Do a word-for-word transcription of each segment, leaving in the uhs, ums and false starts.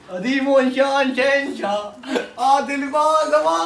अधिमोशान Shahenshah Adil Bajwa.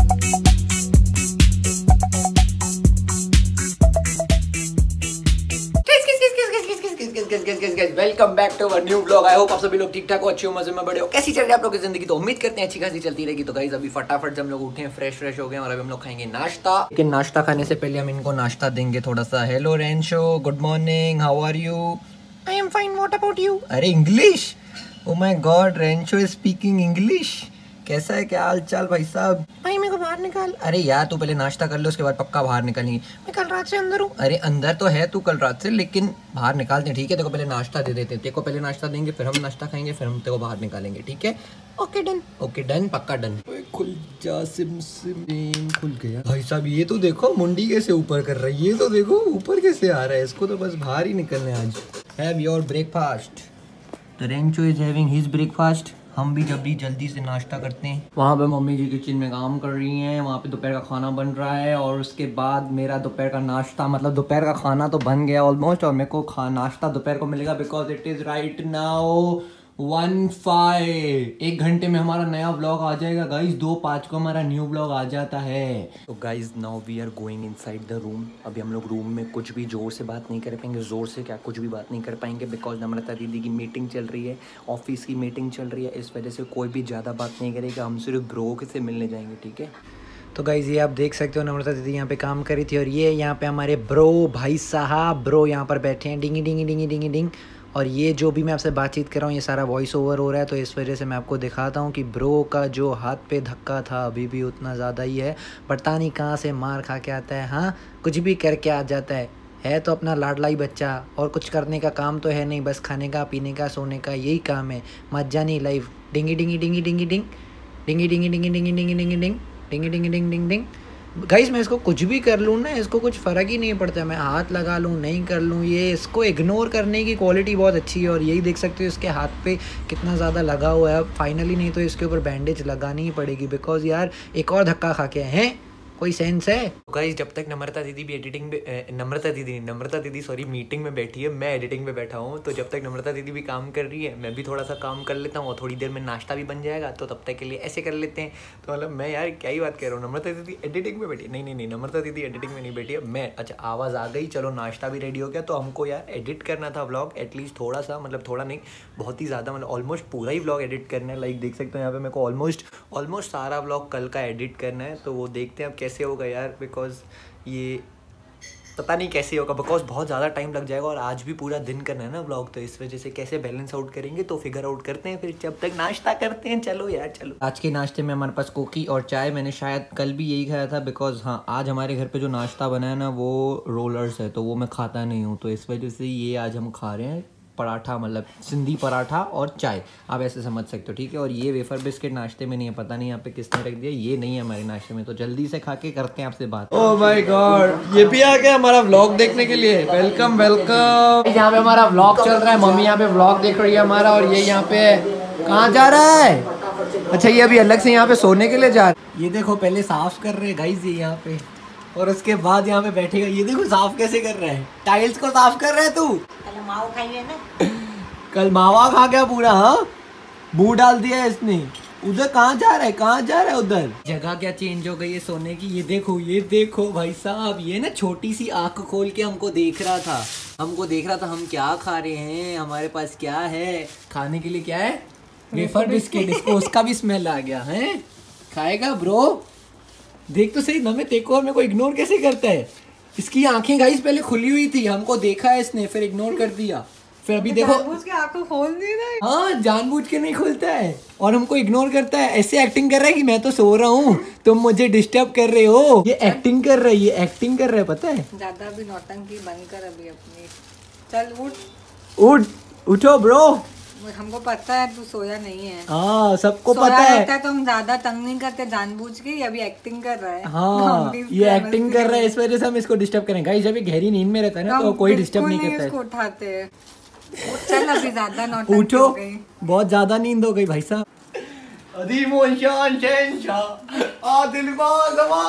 Welcome back to our new blog. I hope आप सभी लोग ठीक ठाक हो, अच्छे हो, मजे में बड़े हो। कैसी चल रही है आप लोगों की जिंदगी? तो उम्मीद करते हैं अच्छी खासी चलती रहेगी। तो गाइस अभी फटाफट से हम लोग उठे हैं, फ्रेश फ्रेश हो गए और अभी हम लोग खाएंगे नाश्ता। लेकिन नाश्ता खाने से पहले हम इनको नाश्ता देंगे थोड़ा सा। Hello Rancho, good morning, how are you? I am fine, what about you? अरे English, oh my god, Rancho is speaking English. कैसा है, क्या हाल चाल भाई साहब? भाई मेरे को बाहर निकाल। अरे यार तू पहले नाश्ता कर लो, उसके बाद पक्का बाहर निकलेंगे। मैं कल रात से अंदर हूँ। अरे अंदर तो है तू कल रात से, लेकिन बाहर निकालते हैं, ठीक है? तेरे को पहले नाश्ता दे देते हैं। तेरे को पहले नाश्ता देंगे, फिर हम नाश्ता खाएंगे, फिर हम तेरे को बाहर निकालेंगे, ठीक है? ओके डन, ओके डन, पक्का डन। खुल जा, सिम सिम खुल गया। भाई साहब ये तो देखो मुंडी कैसे ऊपर कर रहा है, ये तो देखो ऊपर कैसे आ रहा है। इसको तो बस बाहर ही निकलना है आज। Have your breakfast. The Rancho is having his breakfast. हम भी जब भी जल्दी से नाश्ता करते हैं। वहाँ पे मम्मी जी किचन में काम कर रही हैं, वहाँ पे दोपहर का खाना बन रहा है और उसके बाद मेरा दोपहर का नाश्ता, मतलब दोपहर का खाना तो बन गया ऑलमोस्ट और मेरे को खा नाश्ता दोपहर को मिलेगा because it is right now one five. एक घंटे में हमारा नया व्लॉग आ जाएगा गाइज। दो पाँच को हमारा न्यू व्लॉग आ जाता है। तो guys now we are going inside the room. अभी हम लोग रूम में कुछ भी जोर से बात नहीं कर पाएंगे, जोर से क्या कुछ भी बात नहीं कर पाएंगे बिकॉज नम्रता दीदी की मीटिंग चल रही है, ऑफिस की मीटिंग चल रही है। इस वजह से कोई भी ज़्यादा बात नहीं करेगा, हम सिर्फ ब्रो से मिलने जाएंगे, ठीक है? तो गाइज ये आप देख सकते हो नम्रता दीदी यहाँ पे काम करी थी और ये यहाँ पे हमारे ब्रो भाई साहब ब्रो यहाँ पर बैठे हैं, डिंगी डिंगी डिंगी डिंगी डिंग। और ये जो भी मैं आपसे बातचीत कर रहा हूँ ये सारा वॉइस ओवर हो रहा है, तो इस वजह से मैं आपको दिखाता हूँ कि ब्रो का जो हाथ पे धक्का था अभी भी उतना ज़्यादा ही है। पता नहीं कहाँ से मार खा के आता है, हाँ कुछ भी करके आ जाता है। है तो अपना लाडला ही बच्चा और कुछ करने का काम तो है नहीं, बस खाने का, पीने का, सोने का, यही काम है। मजा नहीं लाइफ। डिंगी डिंगी डिंगी डिंगी डिंग डिंगी डिंगी डिंगी डिंगी डिंगी डिंगी डिंग डिंगी डिंगी डिंग डिंग डिंग। गाइस मैं इसको कुछ भी कर लूँ ना, इसको कुछ फ़र्क ही नहीं पड़ता। मैं हाथ लगा लूँ नहीं कर लूँ, ये इसको इग्नोर करने की क्वालिटी बहुत अच्छी है। और यही देख सकते हो इसके हाथ पे कितना ज़्यादा लगा हुआ है। अब फाइनली नहीं तो इसके ऊपर बैंडेज लगानी ही पड़ेगी बिकॉज यार एक और धक्का खा के हैं, कोई सेंस है? गाइस जब तक नम्रता दीदी भी एडिटिंग में, नम्रता दीदी नम्रता दीदी सॉरी मीटिंग में बैठी है, मैं एडिटिंग में बैठा हूँ, तो जब तक नम्रता दीदी भी काम कर रही है मैं भी थोड़ा सा काम कर लेता हूँ और थोड़ी देर में नाश्ता भी बन जाएगा, तो तब तक के लिए ऐसे कर लेते हैं। तो मतलब मैं यार क्या ही बात कर रहा हूँ, नम्रता दीदी एडिटिंग में बैठी? नहीं नहीं नहीं, नम्रता दीदी एडिटिंग में नहीं बैठी है, मैं। अच्छा आवाज़ आ गई, चलो नाश्ता भी रेडी हो गया। तो हमको यार एडिट करना था व्लॉग, एटलीस्ट थोड़ा सा, मतलब थोड़ा नहीं बहुत ही ज़्यादा, मतलब ऑलमोस्ट पूरा ही व्लॉग एडिट करना है। लाइक देख सकते हो यहाँ पे मेरे को ऑलमोस्ट ऑलमोस्ट सारा व्लॉग कल का एडिट करना है। तो वो देखते हैं अब कैसे होगा यार, बिकॉज ये पता नहीं कैसे होगा, बिकॉज बहुत ज़्यादा टाइम लग जाएगा और आज भी पूरा दिन करना है ना व्लॉग, तो इस वजह से कैसे बैलेंस आउट करेंगे तो फिगर आउट करते हैं, फिर जब तक नाश्ता करते हैं। चलो यार चलो। आज के नाश्ते में हमारे पास कोकी और चाय। मैंने शायद कल भी यही खाया था बिकॉज हाँ आज हमारे घर पे जो नाश्ता बना है ना वो रोलर्स है, तो वो मैं खाता नहीं हूँ, तो इस वजह से ये आज हम खा रहे हैं पराठा, मतलब सिंधी पराठा और चाय, आप ऐसे समझ सकते हो, ठीक है? और ये वेफर बिस्किट नाश्ते में नहीं है, पता नहीं यहाँ पे किसने रख दिया, ये नहीं है हमारे नाश्ते में। तो जल्दी से खा के करते हैं आपसे बात। ओह माय गॉड, ये भी आ गया हमारा व्लॉग देखने के लिए। Welcome welcome. यहाँ पे हमारा व्लॉग चल रहा है, मम्मी यहाँ पे व्लॉग देख रही है हमारा, और ये यहाँ पे कहाँ जा रहा है? अच्छा ये अभी अलग से यहाँ पे सोने के लिए जा रहा है। ये देखो पहले साफ कर रहे हैं गाइस ये यहाँ पे, और उसके बाद यहाँ पे बैठेगा। ये देखो साफ कैसे कर रहा है, टाइल्स को साफ कर रहा है तू। मावा खाई है ना, कल मावा खा गया पूरा, हाँ मुंह डाल दिया है इसने। उधर कहाँ जा रहा है, कहाँ जा रहा है उधर? जगह क्या चेंज हो गई है सोने की। ये देखो ये देखो भाई साहब, ये ना छोटी सी आंख खोल के हमको देख रहा था, हमको देख रहा था हम क्या खा रहे हैं, हमारे पास क्या है खाने के लिए। क्या है? Wafer biscuit. इसको उसका भी स्मेल आ गया है, खाएगा ब्रो? देख तो सही ना, मैं तेको और मेरे को इग्नोर कैसे करता है। इसकी आंखें गाइस पहले खुली हुई थी, हमको देखा है इसने, फिर इग्नोर कर दिया, फिर अभी देखो जानबूझ के आंखें खोल दी ना। हाँ जानबूझ के नहीं खोलता है और हमको इग्नोर करता है, ऐसे एक्टिंग कर रहा है कि मैं तो सो रहा हूँ, तुम मुझे डिस्टर्ब कर रहे हो। ये एक्टिंग कर रहा है, ये एक्टिंग कर रहा है, पता है? ज्यादा भी नौटंकी बंद कर अभी अपनी। चल उठ उठ, उठो ब्रो, हमको पता है तू सोया नहीं है। हाँ सबको पता है, तो हम ज्यादा तंग नहीं करते जानबूझ के, अभी एक्टिंग कर रहा है। हाँ ये एक्टिंग कर रहा है, इस वजह से हम इसको डिस्टर्ब करेंगे। गाइस जब ये गहरी नींद में रहता है ना तो कोई डिस्टर्ब नहीं करता है, इसको उठाते हैं। चल अभी ज्यादा नौटंकी उठो, बहुत ज्यादा नींद हो गई भाई साहब। अधिमोशान शहंशाह आदिल बाज़वा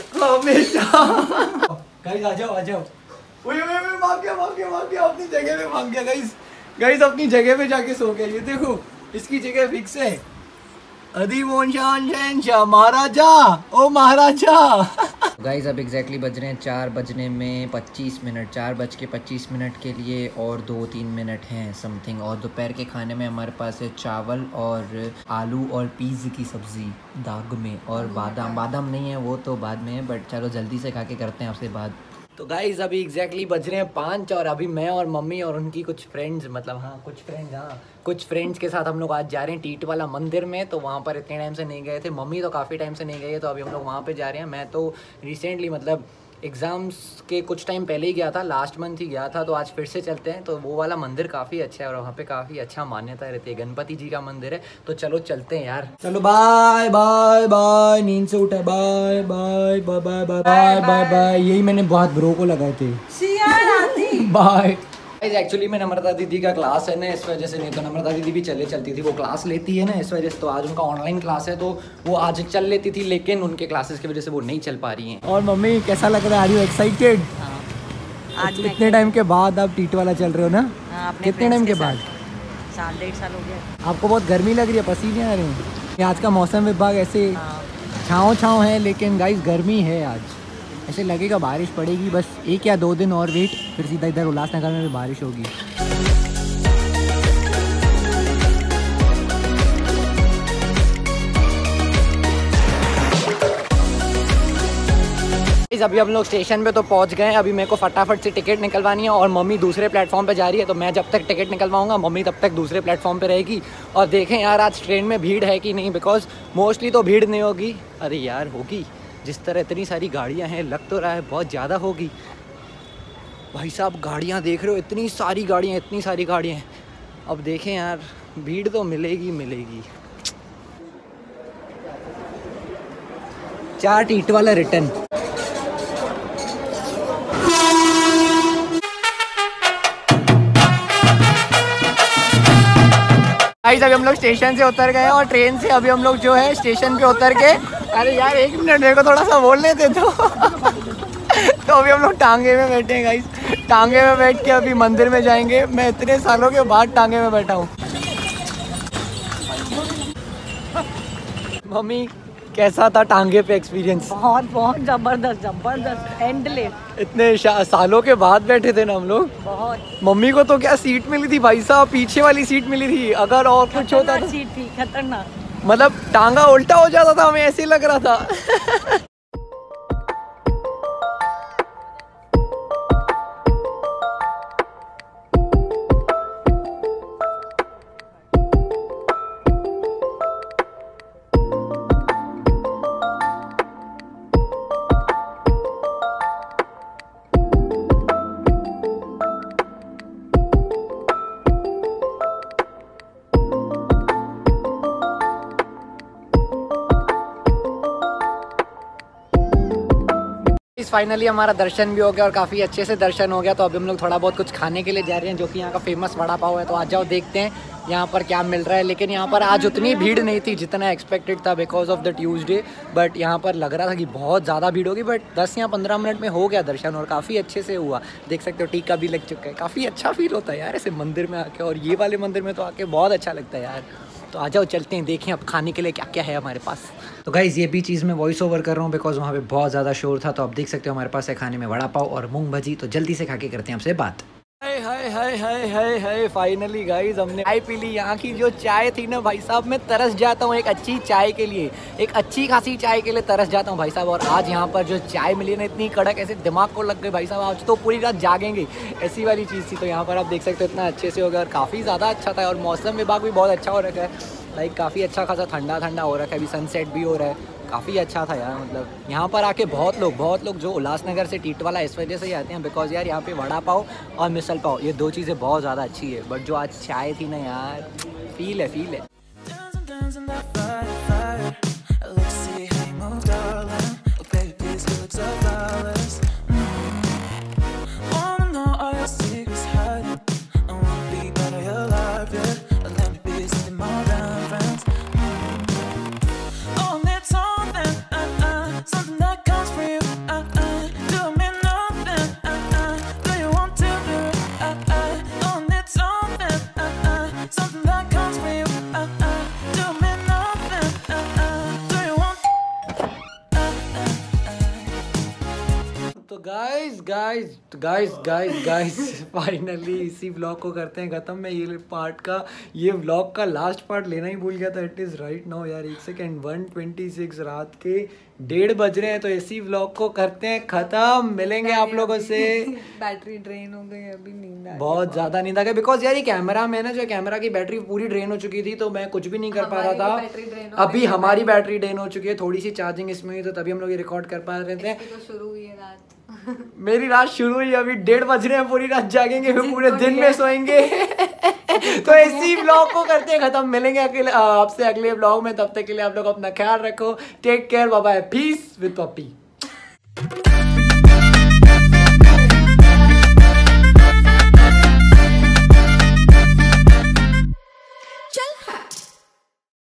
हमेशा। गाइस आ जाओ आ जाओ। ओए ओए ओए भाग गया भाग गया भाग गया, अपनी जगह पे भाग गया गाइस। गाइस अपनी जगह पे जाके सो गया। ये देखो इसकी जगह फिक्स है अधिमोन शान शहंशाह महाराजा ओ महाराजा। गाइस अब एग्जैक्टली बज रहे हैं चार बजने में पच्चीस मिनट, चार बज के पच्चीस मिनट के लिए और दो तीन मिनट हैं समथिंग। और दोपहर के खाने में हमारे पास है चावल और आलू और पीज़ की सब्ज़ी दाग में, और बादाम बादाम नहीं है वो तो बाद में है, बट चलो जल्दी से खा के करते हैं आपसे बात। तो गाइस अभी एग्जैक्टली बज रहे हैं पाँच और अभी मैं और मम्मी और उनकी कुछ फ्रेंड्स, मतलब हाँ कुछ फ्रेंड्स हाँ कुछ फ्रेंड्स के साथ हम लोग आज जा रहे हैं टीटवाला मंदिर में। तो वहाँ पर इतने टाइम से नहीं गए थे, मम्मी तो काफ़ी टाइम से नहीं गई है, तो अभी हम लोग वहाँ पे जा रहे हैं। मैं तो रिसेंटली मतलब एग्ज़ाम्स के कुछ टाइम पहले ही गया था, लास्ट मंथ ही गया था, तो आज फिर से चलते हैं। तो वो वाला मंदिर काफ़ी अच्छा है और वहाँ पे काफ़ी अच्छा मान्यता रहती है, गणपति जी का मंदिर है। तो चलो चलते हैं यार। चलो बाय बाय बाय, नींद से उठे, bye bye bye bye bye bye bye bye. यही मैंने बहुत ब्रो को लगाए थे, बाय। एक्चुअली में नम्रता दीदी का क्लास है ना, इस वजह से, नहीं तो नम्रता दीदी भी चले चलती थी, वो क्लास लेती है ना इस वजह से। तो आज उनका ऑनलाइन क्लास है तो वो आज चल लेती थी, लेकिन उनके क्लासेस की वजह से वो नहीं चल पा रही हैं। और मम्मी कैसा लग रहा है, आर यू एक्साइटेड? आज इतने टाइम के बाद आप टीटवाला चल रहे हो ना? हाँ, कितने टाइम के बाद? साल डेढ़ साल हो गया। आपको बहुत गर्मी लग रही है, पसीने आ रहे हैं? आज का मौसम विभाग ऐसे छाँव छाँव है, लेकिन गाइस गर्मी है आज, ऐसे लगेगा बारिश पड़ेगी। बस एक या दो दिन और वेट, फिर सीधा इधर उल्लासनगर में भी बारिश होगी। अभी हम लोग स्टेशन पे तो पहुंच गए हैं। अभी मेरे को फटाफट से टिकट निकलवानी है और मम्मी दूसरे प्लेटफॉर्म पे जा रही है, तो मैं जब तक टिकट निकलवाऊंगा मम्मी तब तक दूसरे प्लेटफॉर्म पे रहेगी। और देखें यार आज ट्रेन में भीड़ है कि नहीं, बिकॉज मोस्टली तो भीड़ नहीं होगी। अरे यार होगी, जिस तरह इतनी सारी गाड़ियां हैं लग तो रहा है बहुत ज़्यादा होगी। भाई साहब गाड़ियां देख रहे हो, इतनी सारी गाड़ियां इतनी सारी गाड़ियां हैं। अब देखें यार भीड़ तो मिलेगी मिलेगी। चार टीटवाला रिटर्न। गाइस अभी हम लोग स्टेशन से उतर गए और ट्रेन से अभी हम लोग जो है स्टेशन पे उतर के, अरे यार एक मिनट मेरे को थोड़ा सा बोलने दे तो तो अभी हम लोग टांगे में बैठे हैं गाइस, टांगे में बैठ के अभी मंदिर में जाएंगे। मैं इतने सालों के बाद टांगे में बैठा हूँ। मम्मी कैसा था टांगे पे एक्सपीरियंस? बहुत बहुत जबरदस्त जबरदस्त एंडलेस। इतने सालों के बाद बैठे थे ना हम लोग। बहुत। मम्मी को तो क्या सीट मिली थी भाई साहब, पीछे वाली सीट मिली थी। अगर और कुछ होता तो सीट थी खतरनाक, मतलब टांगा उल्टा हो जाता था, हमें ऐसे ही लग रहा था। फाइनली हमारा दर्शन भी हो गया और काफ़ी अच्छे से दर्शन हो गया। तो अभी हम लोग थोड़ा बहुत कुछ खाने के लिए जा रहे हैं, जो कि यहाँ का फेमस वड़ा पाव है। तो आ जाओ देखते हैं यहाँ पर क्या मिल रहा है। लेकिन यहाँ पर आज उतनी भीड़ नहीं थी जितना एक्सपेक्टेड था because of the Tuesday, but यहाँ पर लग रहा था कि बहुत ज़्यादा भीड़ होगी। बट दस या पंद्रह मिनट में हो गया दर्शन और काफ़ी अच्छे से हुआ। देख सकते हो टीका भी लग चुका है। काफ़ी अच्छा फील होता है यार ऐसे मंदिर में आके, और ये वाले मंदिर में तो आके बहुत अच्छा लगता है यार। तो आ जाओ चलते हैं, देखें अब खाने के लिए क्या क्या है हमारे पास। तो गाइज़ ये भी चीज़ मैं वॉइस ओवर कर रहा हूँ बिकॉज वहाँ पे बहुत ज़्यादा शोर था। तो आप देख सकते हो हमारे पास है खाने में वड़ा पाव और मूंग भजी। तो जल्दी से खा के करते हैं आपसे बात। हाय हाय हाय हाय हाय हाय फाइनली गाइस हमने चाय पी ली। यहाँ की जो चाय थी ना भाई साहब, मैं तरस जाता हूँ एक अच्छी चाय के लिए, एक अच्छी खासी चाय के लिए तरस जाता हूँ भाई साहब। और आज यहाँ पर जो चाय मिली ना इतनी कड़क, ऐसे दिमाग को लग गई भाई साहब, आज तो पूरी रात जागेंगे, ऐसी वाली चीज़ थी। तो यहाँ पर आप देख सकते हो इतना अच्छे से हो गया और काफ़ी ज़्यादा अच्छा था। और मौसम विभाग भी बहुत अच्छा हो रखा है, लाइक काफ़ी अच्छा खासा ठंडा ठंडा हो रखा है। अभी सनसेट भी हो रहा है, काफ़ी अच्छा था यार। मतलब यहाँ पर आके बहुत लोग बहुत लोग जो उल्लासनगर से टीटवाला इस वजह से ही आते हैं बिकॉज यार यहाँ पे वड़ा पाव और मिसल पाव ये दो चीज़ें बहुत ज़्यादा अच्छी है। बट जो आज चाय थी ना यार, फील है फील है। Guys guys guys guys finally इसी व्लॉग को करते हैं खत्म। मैं ये पार्ट का ये व्लॉग का लास्ट पार्ट लेना ही भूल गया था। इट इज़ राइट नाउ यार एक सेकेंड वन ट्वेंटी सिक्स रात के डेढ़ बज रहे हैं, तो इसी व्लॉग को करते हैं खत्म। मिलेंगे आप लोगों से। बैटरी ड्रेन हो गई, अभी नींद आ बहुत ज्यादा नींद आ गई बिकॉज यार ये कैमरा में ना जो कैमरा की बैटरी पूरी ड्रेन हो चुकी थी, तो मैं कुछ भी नहीं कर पा रहा था। अभी हमारी बैटरी ड्रेन हो चुकी है, थोड़ी सी चार्जिंग इसमें हुई तो तभी हम लोग ये रिकॉर्ड कर पा रहे थे। तो शुरू हुई है रात। मेरी रात शुरू हुई, अभी डेढ़ बज रहे हैं, पूरी रात जागेंगे फिर पूरे दिन में सोएंगे। तो इसी ब्लॉग को करते हैं खत्म। मिलेंगे अकेले आपसे अगले ब्लॉग में, तब तक के लिए आप लोग अपना ख्याल रखो। Take care, bye bye, peace with Pappi.